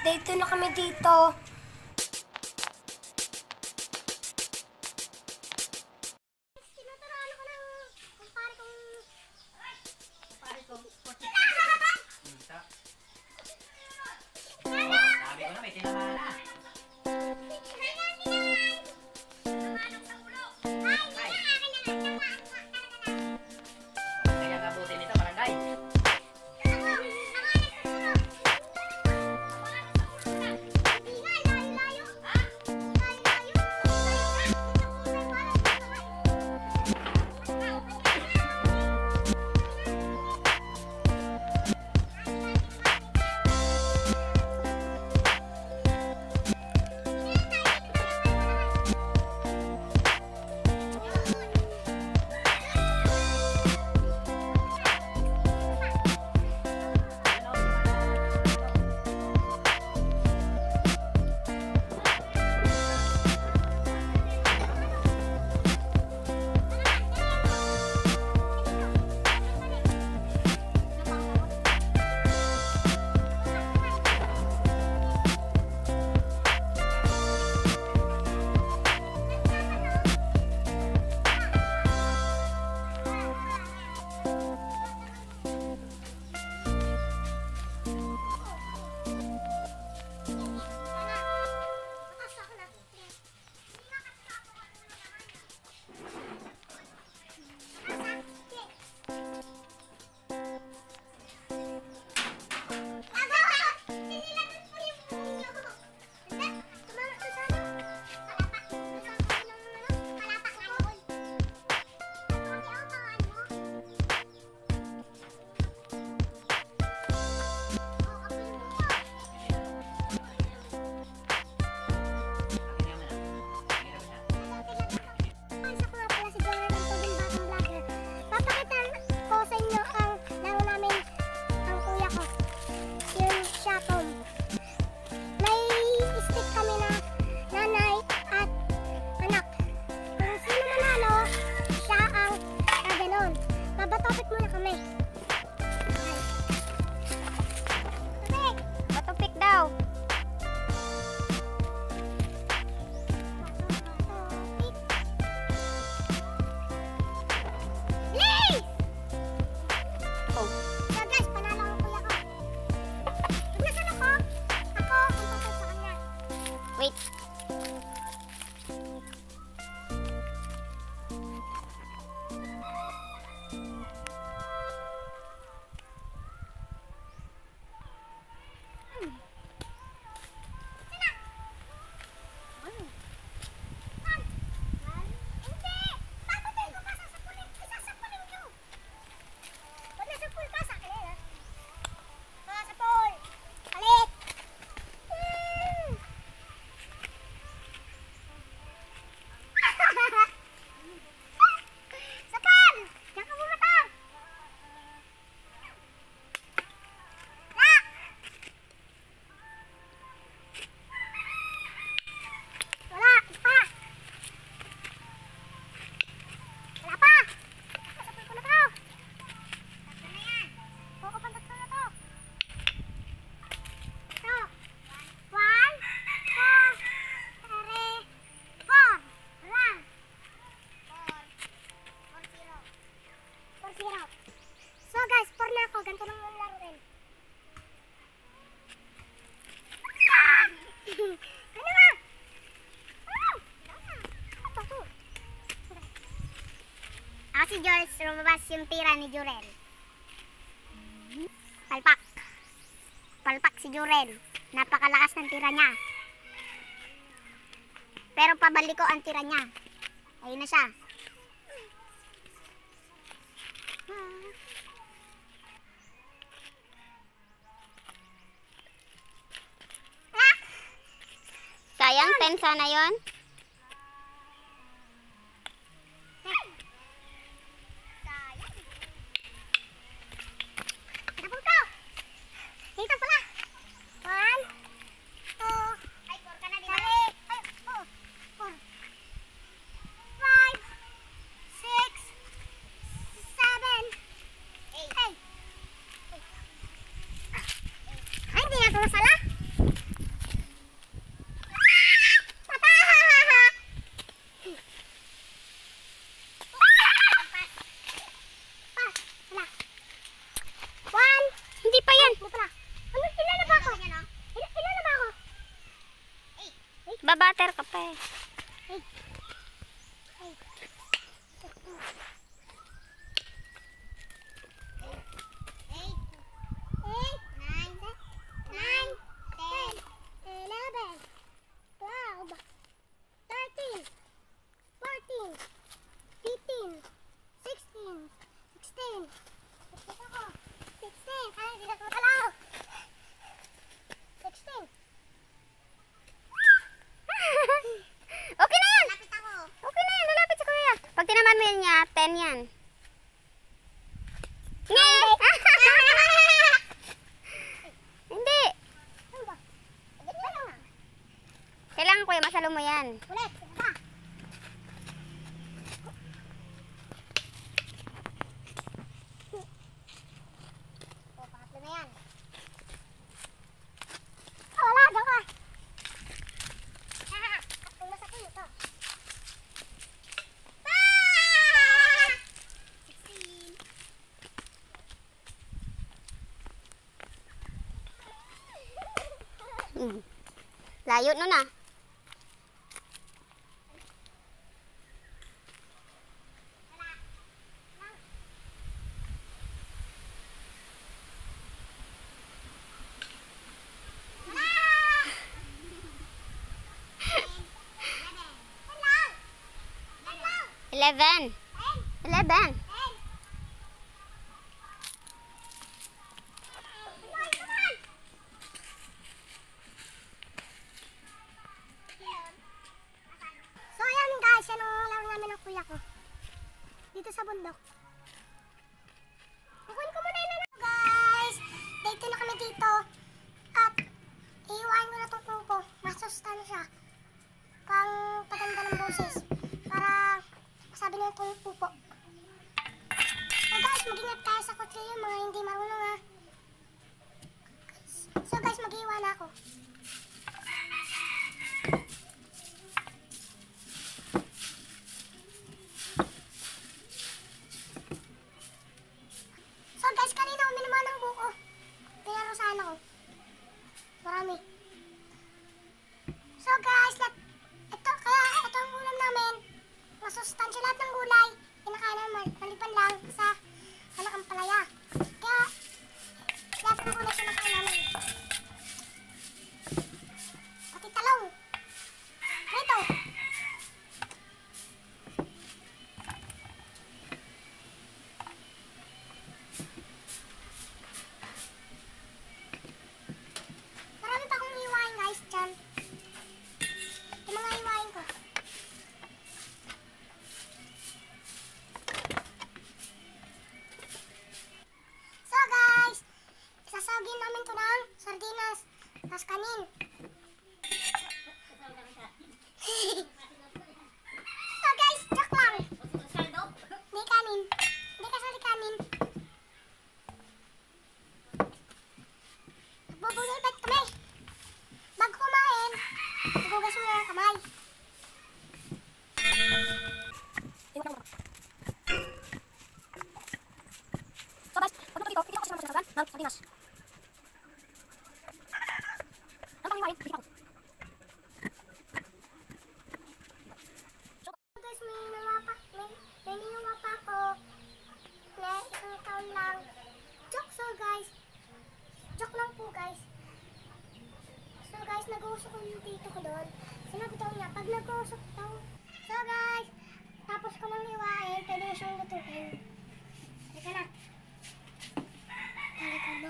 Dito na kami dito. Tinuturuan ako ng kumpare kong... Sabi ko na may tinamaan na. Kaya kabuti nito, barangay. Mabatopik muna kami. Batopik daw. Please! Oh. So guys, panalo ang kuya ko. Pag nasan ako ang papag sa kanya. Wait. So guys, por na ako. Ganito lang yung laruin. Ano ba? Ako si Jules. Lumabas yung tira ni Jurel. Palpak. Palpak si Jurel. Napakalakas ng tira niya. Pero pabalik ko ang tira niya. Ayun na siya. Sayang, 10 sana yun. Dito pala. 1, 2, ay, 4 ka na dito. 4, 5, 6, 7, 8. Ay, hindi na ito masala. cutter ka pa eh. Hey. Hey. Eight. 9, 10, 11, 12, 13, 14, 15, 16, 16. 16. Ay, hindi na ko matalaw. 16. Okay na yan. Lapit ako. Okay na yan. Lalapit sa kuya. Pag tinaman mo yan niya, 10 yan. Ngay! Hindi. Ano ba? Ganyan lang ah. Kailangan kuya, masalo mo yan. Ulit. Sige pa. O, pangatlo na yan. Oh, wala. Diyan ka. Kung masakit ito. Ah! 16. Layo nun ah. Wala. 11. So ayan guys, yan ang laro namin ng kuya ko. Dito sa bundok. Kukunin ko muna yun na guys. Dito na kami dito. At iiwain ko na itong pupo. Masustansya. Pang paganda ng boses. Para masabi na itong pupo. So guys, mag-ingat tayo sa kutsilyo mga hindi marunong ha. So guys, mag-iwan na ako. So guys, kanina uminom ng buko. Pinarusahan ako. Marami. So guys, ito ang ulam namin. Masustansya lahat ng gulay. Kinakain naman, maliban lang sa anak ang palaya. Kaya, lahat ng gulay kinakain namin. Pati talong. Ito. Marami pa akong iwain guys dyan. Yung mga iwain ko. So guys, sasawagin namin to ng sardinas. Tapos kanin. So guys, joke lang. Hindi kanin. Hindi kasali kanin. Nagbubulibet kami. Bago kumain, nagugas mo yung kamay. So guys, pag ito, hindi ako sinama sinasagan ng sardinas. Ang pangiwain, hindi ako. So guys, may ninawa pa ako na isang taon lang. Joke so guys. Joke lang po guys. So guys, nag-uusok ko yung tito ko doon. Sinabi daw niya, pag nag-uusok daw. So guys, tapos ko nang iwain, pwede na siyang lutuin. Halika na. Halika na.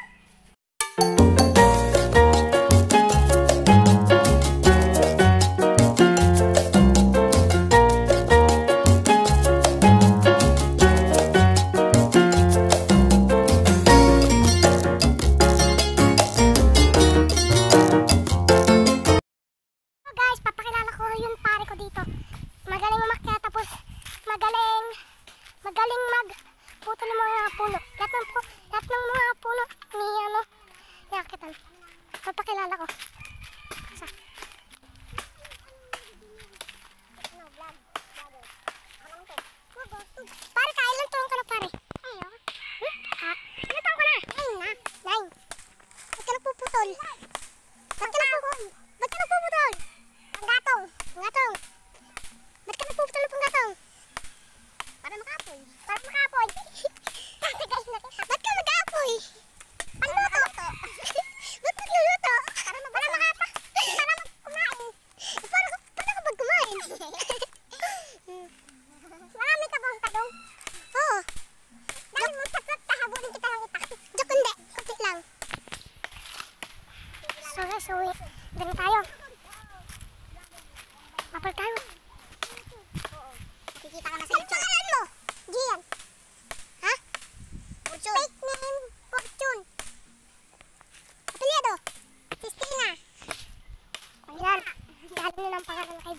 So guys, papakilala ko yung pare ko dito. Magaling umakyat tapos magaling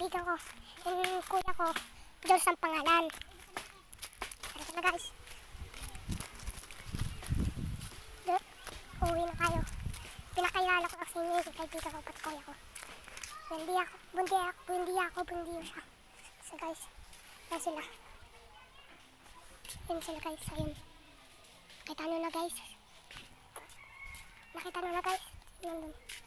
kaibigan ko. Yung kuya ko, Diyos ang pangalan. Tara na guys. Uuwi na tayo. Pinakilala ko kasi niya yung kaibigan ko, pat kuya ko. Bundi siya. So guys, yan sila. Yan sila guys, ayun. Nakita nyo na guys. Nandun.